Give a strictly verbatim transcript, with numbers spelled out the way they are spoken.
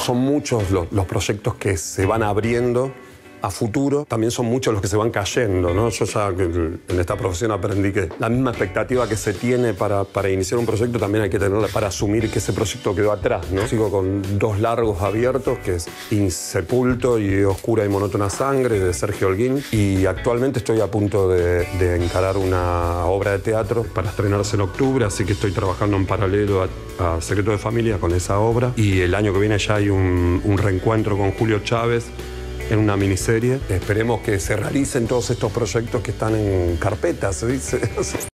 Son muchos los, los proyectos que se van abriendo a futuro, también son muchos los que se van cayendo, ¿no? Yo ya en esta profesión aprendí que la misma expectativa que se tiene para, para iniciar un proyecto también hay que tenerla para asumir que ese proyecto quedó atrás, ¿no? Sigo con dos largos abiertos, que es Insepulto y Oscura y Monótona Sangre, de Sergio Holguín, y actualmente estoy a punto de, de encarar una obra de teatro para estrenarse en octubre, así que estoy trabajando en paralelo a, a Secreto de Familia con esa obra, y el año que viene ya hay un, un reencuentro con Julio Chávez en una miniserie. Esperemos que se realicen todos estos proyectos que están en carpeta, ¿se dice?